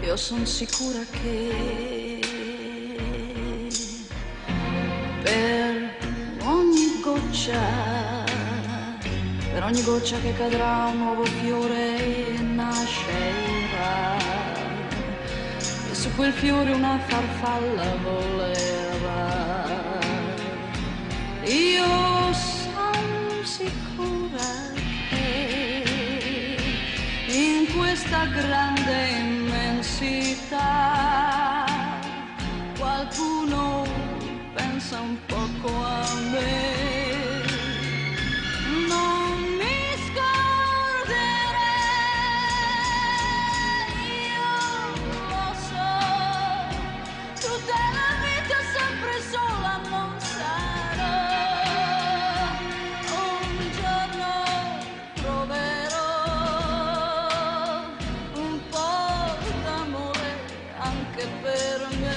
io son sicura che per ogni goccia che cadrà un nuovo fiore nascerà e su quel fiore una farfalla volerà. Io son sicura che in questa grande immensità qualcuno pensa un poco a me. Non mi scorderei, io lo so, tutta la vita sempre sola non sarò. Un giorno troverò un po' d'amore anche per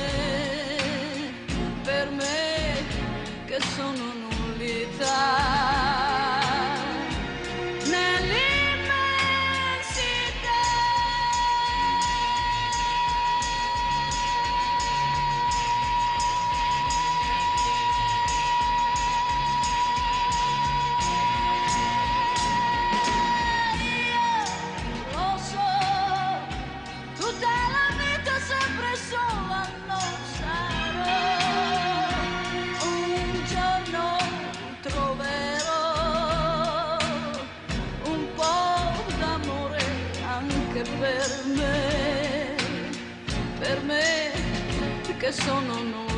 me che sono nullità. Per me che sono